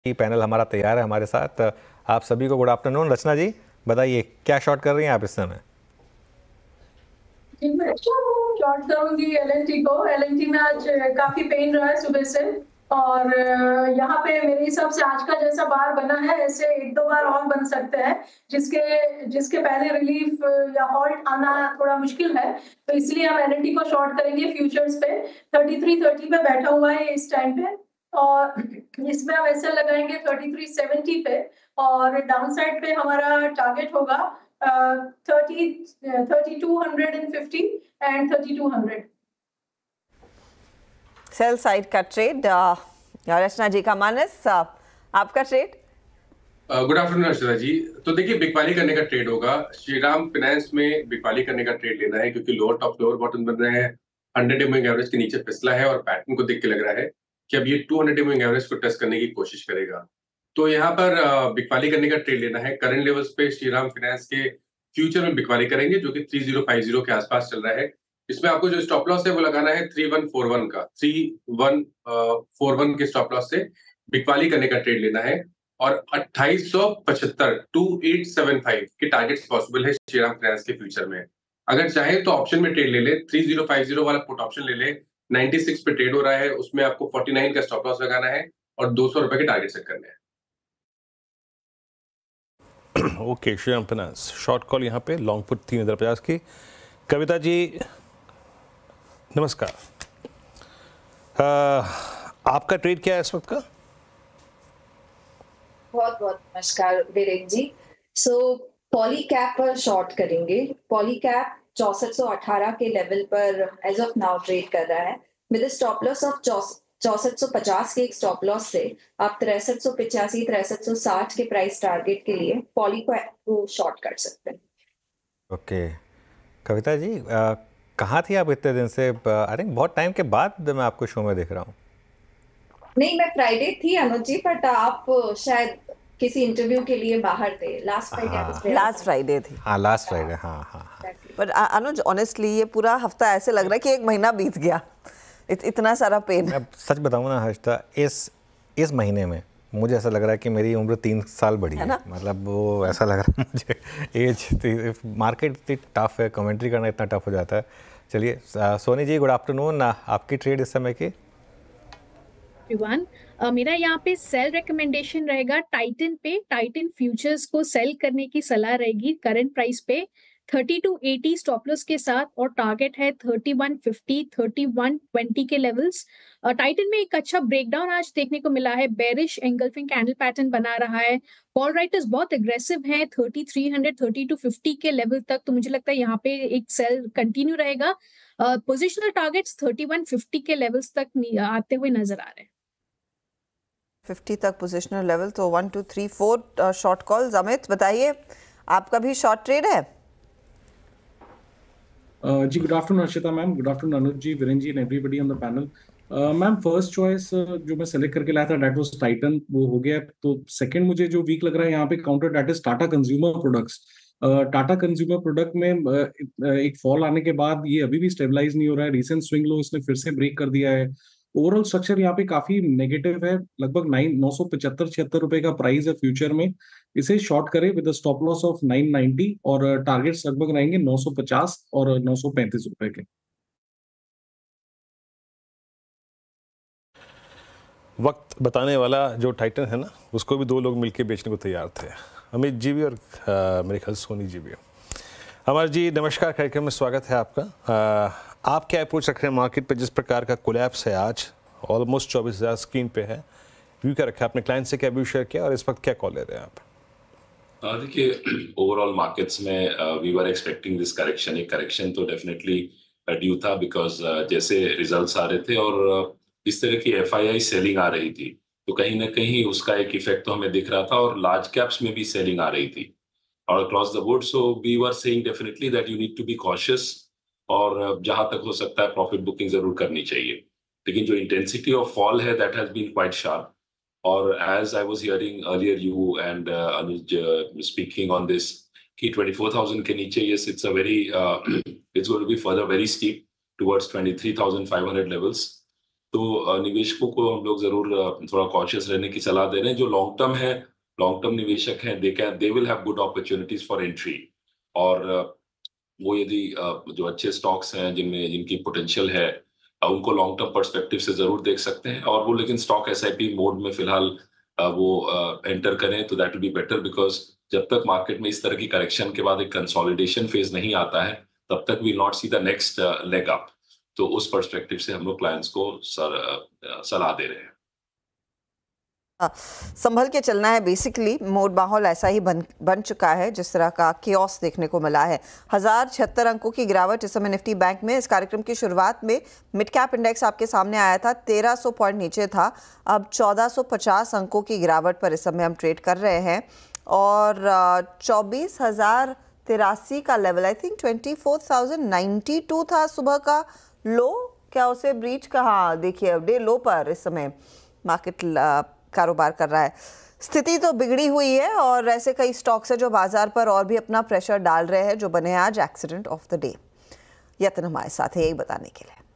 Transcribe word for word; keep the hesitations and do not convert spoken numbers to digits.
Panel हमारा तैयार है हमारे साथ। आप सभी को गुड आफ्टरनून। रचना जी बताइए क्या शॉर्ट कर रही हैं आप इस समय? मैं शॉर्ट करूंगी एलएनटी को। एलएनटी में आज काफी पेन रहा है सुबह से, और यहाँ पे मेरे हिसाब से आज का जैसा बार बना है ऐसे एक दो बार और बन सकते हैं, जिसके जिसके पहले रिलीफ या हॉल्ट आना थोड़ा मुश्किल है। तो इसलिए हम एलएनटी को शॉर्ट करेंगे फ्यूचर्स पे। थर्टी थ्री थर्टी पे बैठा हुआ है इस टाइम पे, और इसमें हम ऐसे लगाएंगे थर्टी थ्री सेवेंटी पे, और डाउन साइड पे हमारा टारगेट होगा thirty thirty two fifty and thirty two hundred. Sell side का ट्रेड रचना जी का। मानस आपका trade? Good afternoon Archana ji. तो देखिए बिकवाली करने का ट्रेड होगा। श्रीराम फाइनेंस में बिकवाली करने का ट्रेड लेना है, क्योंकि लोअर टॉप लोअर बॉटम बन रहे हैं, हंड्रेड मूविंग एवरेज के नीचे फिसला है, और पैटर्न को देख के लग रहा है कि अब ये टू हंड्रेड मूविंग एवरेज को टेस्ट करने की कोशिश करेगा। तो यहाँ पर बिकवाली करने का ट्रेड लेना है। करंट लेवल्स पे श्रीराम फाइनेंस के फ्यूचर में बिकवाली करेंगे, जो कि थ्री ज़ीरो फाइव ज़ीरो के आसपास चल रहा है। इसमें आपको जो स्टॉप लॉस है वो लगाना है थ्री वन फोर वन का। थ्री वन फोर वन के स्टॉप लॉस से बिकवाली करने का ट्रेड लेना है, और अट्ठाईस सौ पचहत्तर टू एट सेवन फाइव के टारगेट्स पॉसिबल है श्रीराम फाइनेंस के फ्यूचर में। अगर चाहे तो ऑप्शन में ट्रेड ले ले, थ्री ज़ीरो फाइव ज़ीरो वाला पुट ऑप्शन ले ले। छियानवे पे ट्रेड हो रहा है, उसमें आपको उनचास का स्टॉप लॉस लगाना है और दो सौ रुपए के टारगेट सेट करने हैं। Okay, Shriram Finance short call यहाँ पे, लॉन्ग पुट तीन हजार पचास की। कविता जी नमस्कार। आ, आपका ट्रेड क्या है इस वक्त का? बहुत बहुत नमस्कार Viren ji. So Polycab पर शॉर्ट करेंगे। पॉली कैप चौसठ सौ अठारह के लेवल पर एज ऑफ नाउ ट्रेड कर रहा है विद स्टॉप लॉस ऑफ चौसठ सौ पचास के एक स्टॉप लॉस से आप तिरसठ सौ पिचासी तिरसठ सौ साठ के प्राइस टारगेट के लिए पॉली को शॉर्ट कर सकते हैं। Okay okay. कविता जी आ, कहाँ थी आप इतने दिन से? आई थिंक बहुत टाइम के बाद मैं आपको शो में देख रहा हूँ। नहीं, मैं फ्राइडे थी अनुज जी, बट आप शायद किसी इंटरव्यू के लिए बाहर थे। लास्ट फ्राइडे लास्ट फ्राइडे थी। हाँ लास्ट फ्राइडे। हाँ हाँ पर अनुज ऑनेस्टली ये पूरा हफ्ता ऐसे लग रहा है कि एक महीना बीत गया। इत, इतना सारा पेन। मैं सच बताऊँ ना हर्षिता, इस इस महीने में मुझे ऐसा लग रहा है कि मेरी उम्र तीन साल बढ़ी है, है मतलब वो ऐसा लग रहा है मुझे। एज मार्केट इतनी टफ है, कमेंट्री करना इतना टफ हो जाता है। चलिए सोनी जी गुड आफ्टरनून, आपकी ट्रेड इस समय की? Uh, मेरा यहाँ पे सेल रिकमेंडेशन रहेगा टाइटन पे। टाइटन फ्यूचर्स को सेल करने की सलाह रहेगी करंट प्राइस पे thirty two eighty stop loss के साथ, और टारगेट है thirty one fifty thirty one twenty के लेवल्स। टाइटन में एक अच्छा ब्रेकडाउन आज देखने को मिला है, बेरिश एंगल्फिंग कैंडल पैटर्न बना रहा है। कॉल राइटर्स बहुत एग्रेसिव हैं thirty three hundred thirty two fifty के लेवल तक, तो मुझे लगता है यहाँ पे एक सेल कंटिन्यू रहेगा। Positional targets thirty one fifty के लेवल्स तक आते हुए नजर आ रहे हैं। फिफ्टी तक पोजिशनल लेवल, तो one two three four short calls. Amit बताइए आपका भी शॉर्ट ट्रेड है? uh, जी good afternoon Archita ma'am, good afternoon Anuj ji, Viren ji and everybody on the panel. Ma'am first choice जो मैं सेलेक्ट करके लाया था दैट वाज टाइटन, वो हो गया। तो सेकंड मुझे जो वीक लग रहा है यहाँ पे counter, that is Tata Consumer Products. Tata Consumer Product में uh, एक फॉल आने के बाद ये अभी भी स्टेबलाइज नहीं हो रहा है। रिसेंट स्विंग लो इसने फिर से ब्रेक कर दिया है। ओवरऑल स्ट्रक्चर यहाँ पे काफी नेगेटिव है। लगभग नाइन नौ सौ पचहत्तर छिहत्तर रुपए का प्राइस है फ्यूचर में। इसे शॉर्ट करे with stop loss of nine ninety, और टारगेट्स लगभग रहेंगे नौ सौ पचास और नौ सौ पैंतीस रुपए के। वक्त बताने वाला जो टाइटन है ना, उसको भी दो लोग मिलकर बेचने को तैयार थे, अमित जी भी और आ, मेरे ख्याल सोनी जी भी। अमर जी नमस्कार, कार्यक्रम में स्वागत है आपका। आ, आप क्या अप्रोच रख रहे हैं मार्केट पे? जिस प्रकार का कोलैप्स है आज, ऑलमोस्ट चौबीस हज़ार स्क्रीन पे है, व्यू क्या रखा है अपने क्लाइंट से? क्या व्यू शेयर किया और इस वक्त क्या कॉल ले रहे हैं आप? देखिए ओवरऑल मार्केट्स में we were expecting this correction. एक करेक्शन तो डेफिनेटली ड्यू था, बिकॉज जैसे रिजल्ट्स आ रहे थे और इस तरह की एफ आई आई सेलिंग आ रही थी, तो कहीं ना कहीं उसका एक इफेक्ट तो हमें दिख रहा था, और लार्ज कैप्स में भी सेलिंग आ रही थी और across the board. So we were saying definitely that you need to be cautious, और जहां तक हो सकता है प्रॉफिट बुकिंग जरूर करनी चाहिए। लेकिन जो इंटेंसिटी ऑफ फॉल है that has been quite sharp, और as I was hearing earlier you and Anuj speaking on this कि ट्वेंटी फोर थाउजेंड के नीचे, yes it's a very it's going to be further very steep towards twenty three thousand five hundred levels. तो निवेशकों को हम लोग जरूर थोड़ा कॉशियस रहने की सलाह दे रहे हैं। जो लॉन्ग टर्म है, लॉन्ग टर्म निवेशक हैं, they can they will have good opportunities for entry. और वो यदि जो अच्छे स्टॉक्स हैं जिनमें जिनकी पोटेंशियल है, उनको लॉन्ग टर्म पर्सपेक्टिव से जरूर देख सकते हैं। और वो लेकिन स्टॉक एसआईपी मोड में फिलहाल वो एंटर करें तो that will be better, because जब तक मार्केट में इस तरह की करेक्शन के बाद एक कंसोलिडेशन फेज नहीं आता है, तब तक we not see the next leg up. तो उस पर्सपेक्टिव से हम लोग क्लाइंट्स को सलाह दे रहे हैं। संभल के चलना है। बेसिकली मोड माहौल ऐसा ही बन बन चुका है जिस तरह का कियोस देखने को मिला है। हजार छिहत्तर अंकों की गिरावट इस समय निफ्टी बैंक में। इस कार्यक्रम की शुरुआत में मिड कैप इंडेक्स आपके सामने आया था, तेरह सौ पॉइंट नीचे था। अब चौदह सौ पचास अंकों की गिरावट पर इस समय हम ट्रेड कर रहे हैं और चौबीस हजार तिरासी का level, I think twenty four thousand ninety two था सुबह का लो। क्या उसे ब्रीच कहा? देखिए डे लो पर इस समय मार्केट कारोबार कर रहा है। स्थिति तो बिगड़ी हुई है और ऐसे कई स्टॉक्स है जो बाजार पर और भी अपना प्रेशर डाल रहे हैं, जो बने आज एक्सीडेंट ऑफ द डे। यत्न हमारे साथ है यही बताने के लिए।